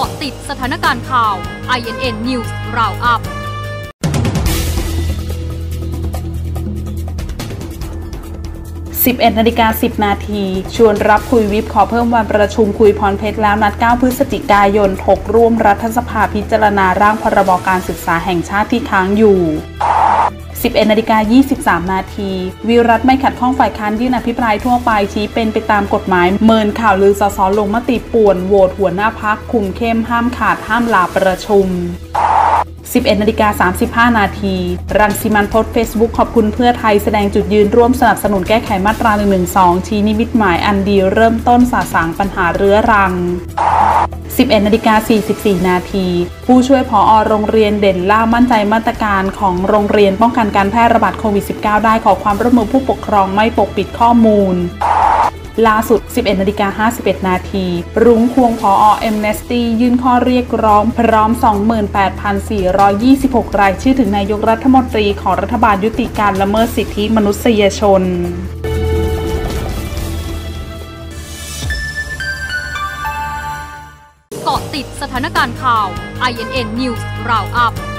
าะติดสถานการณ์ข่าว INN News Roundup 11:10 นาทีชวนรับคุยวิปขอเพิ่มวันประชุมคุยพรเพชรแล้วนัด 9 พฤศจิกายนถกร่วมรัฐสภาพิจารณาร่างพรบการศึกษาแห่งชาติที่ค้างอยู่ 11:23 นาทีวิรัตไม่ขัดข้องฝ่ายค้านยื่นอภิปรายทั่วไปชี้เป็นไปตามกฎหมายเมินข่าวลือสสลงมติป่วนโหวตหัวหน้าพรรคคุมเข้มห้ามขาดห้ามลาประชุม 11:35 นาทีรังสิมันต์โพสต์เฟซบุ๊กขอบคุณเพื่อไทยแสดงจุดยืนร่วมสนับสนุนแก้ไขมาตรา 112 ชี้นิมิตหมายอันดีเริ่มต้นสะสางปัญหาเรื้อรัง 11:44 นาทีผู้ช่วยผอ.โรงเรียนเด่นล่ามั่นใจมาตรการของโรงเรียนป้องกันการแพร่ระบาดโควิด -19 ได้ขอความร่วมมือผู้ปกครองไม่ปกปิดข้อมูลล่าสุด 11:51 นาทีรุ้งควงผอ. Amnesty ยื่นข้อเรียกร้องพร้อม 28,426 รายชื่อถึงนายกรัฐมนตรีของรัฐบาลยุติการละเมิดสิทธิมนุษยชนเกาะติดสถานการณ์ข่าว INN News Roundup